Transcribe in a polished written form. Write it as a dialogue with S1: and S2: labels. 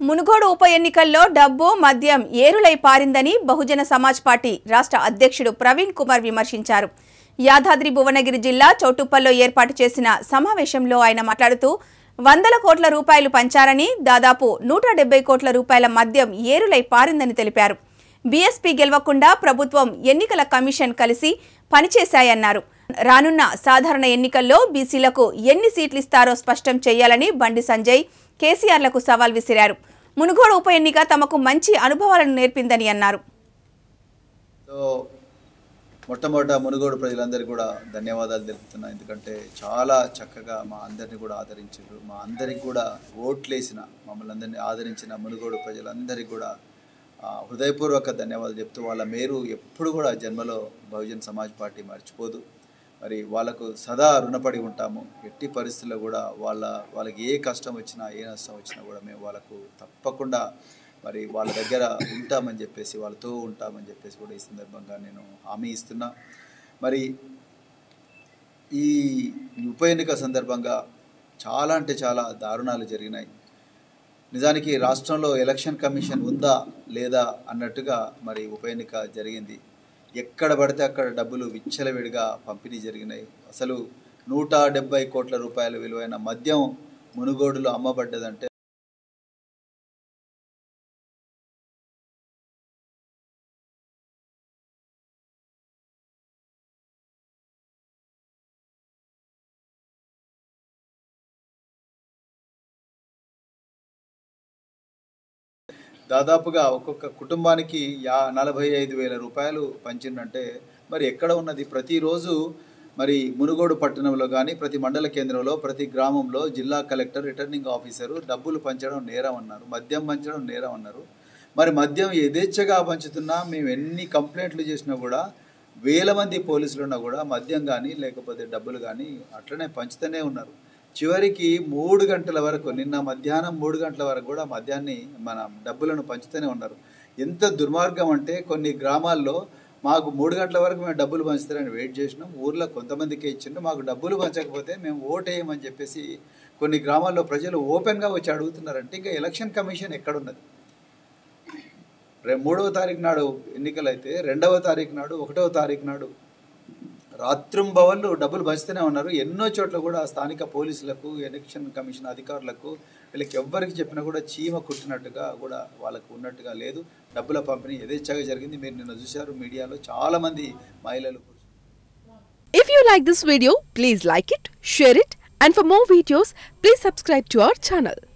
S1: మునుగోడు ఉప ఎన్నికల్లో డబ్బు మద్యం ఏరులై పారిందని బహుజన సమాజ్ పార్టీ రాష్ట్ర అధ్యక్షుడు ప్రవీణ్ కుమార్ విమర్శించారు. యాదాద్రి భువనగిరి జిల్లా చౌటుప్పల్లో ఏర్పాటు చేసిన సమావేశంలో ఆయన మాట్లాడుతూ 100 కోట్ల రూపాయలు పంచారని దాదాపు 170 కోట్ల రూపాయల మద్యం ఏరులై పారిందని తెలిపారు. బీఎస్పీ గెలవకుండా ప్రభుత్వం ఎన్నికల కమిషన్ కలిసి పనిచేశాయన్నారు. రానున్న సాధారణ ఎన్నికల్లో బీసీలకు ఎన్ని సీట్లు ఇస్తారో స్పష్టం చేయాలని బండి సంజయ్ కేసీఆర్లకు సవాల్ విసిరారు. మునుగోడు ఉప ఎన్నిక తమకు మంచి అనుభవాలను నేర్పిందని అన్నారు.
S2: మొట్టమొదట మునుగోడు ప్రజలందరికీ కూడా ధన్యవాదాలు తెలుపుతున్నా. ఎందుకంటే చాలా చక్కగా మా అందరినీ కూడా ఆదరించారు. మా అందరికి కూడా ఓట్లేసిన మమ్మల్ని అందరినీ ఆదరించిన మునుగోడు ప్రజలందరికీ కూడా హృదయపూర్వక ధన్యవాదాలు చెప్తూ వాళ్ళ మేరు ఎప్పుడు కూడా జన్మలో బహుజన్ సమాజ్ పార్టీ మర్చిపోదు. మరి వాళ్ళకు సదా రుణపడి ఉంటాము. ఎట్టి పరిస్థితుల్లో కూడా వాళ్ళకి ఏ కష్టం వచ్చినా ఏ నష్టం వచ్చినా కూడా మేము వాళ్ళకు తప్పకుండా మరి వాళ్ళ దగ్గర ఉంటామని చెప్పేసి వాళ్ళతో ఉంటామని చెప్పేసి కూడా ఈ సందర్భంగా నేను హామీ ఇస్తున్నా. మరి ఈ ఉప ఎన్నిక సందర్భంగా చాలా అంటే చాలా దారుణాలు జరిగినాయి. నిజానికి రాష్ట్రంలో ఎలక్షన్ కమిషన్ ఉందా లేదా అన్నట్టుగా మరి ఉప ఎన్నిక జరిగింది. ఎక్కడ పడితే అక్కడ డబ్బులు విచ్చలవిడిగా పంపిణీ జరిగినాయి. అసలు 170 కోట్ల రూపాయల విలువైన మద్యం మునుగోడులో అమ్మబడ్డదంటే దాదాపుగా ఒక్కొక్క కుటుంబానికి 45,000 రూపాయలు పంచిందంటే మరి ఎక్కడ ఉన్నది? ప్రతిరోజు మరి మునుగోడు పట్టణంలో కానీ ప్రతి మండల కేంద్రంలో ప్రతి గ్రామంలో జిల్లా కలెక్టర్ రిటర్నింగ్ ఆఫీసరు డబ్బులు పంచడం నేరం అన్నారు, మద్యం పంచడం నేరం అన్నారు. మరి మద్యం యథేచ్ఛగా పంచుతున్నా మేము ఎన్ని కంప్లైంట్లు చేసినా కూడా వేల మంది పోలీసులు ఉన్నా కూడా మద్యం కానీ లేకపోతే డబ్బులు కానీ అట్లనే పంచుతూనే ఉన్నారు. చివరికి 3 గంటల వరకు నిన్న మధ్యాహ్నం 3 గంటల వరకు కూడా మద్యాన్ని మన డబ్బులను పంచుతూనే ఉన్నారు. ఎంత దుర్మార్గం అంటే కొన్ని గ్రామాల్లో మాకు 3 గంటల వరకు మేము డబ్బులు పంచుతారని వెయిట్ చేసినాం. ఊర్లో కొంతమందికే ఇచ్చిండు, మాకు డబ్బులు పంచకపోతే మేము ఓటేయమని చెప్పేసి కొన్ని గ్రామాల్లో ప్రజలు ఓపెన్గా వచ్చి అడుగుతున్నారంటే ఇంకా ఎలక్షన్ కమిషన్ ఎక్కడున్నది? 3వ తారీఖు నాడు ఎన్నికలైతే 2వ తారీఖు నాడు 1వ తారీఖు నాడు రాత్రింబవళ్ళు డబ్బులు పంచుతూనే ఉన్నారు. ఎన్నో చోట్ల కూడా స్థానిక పోలీసులకు ఎలక్షన్ కమిషన్ అధికారులకు వీళ్ళకి ఎవ్వరికి చెప్పినా కూడా చీమ కుట్టినట్టుగా కూడా వాళ్ళకు ఉన్నట్టుగా లేదు. డబ్బుల పంపిణీ యథేచ్ఛగా జరిగింది. మీరు నిన్న చూశారు మీడియాలో చాలా మంది మహిళలు.
S3: If you like this video, please like it, share it, and for more videos, please subscribe to our channel.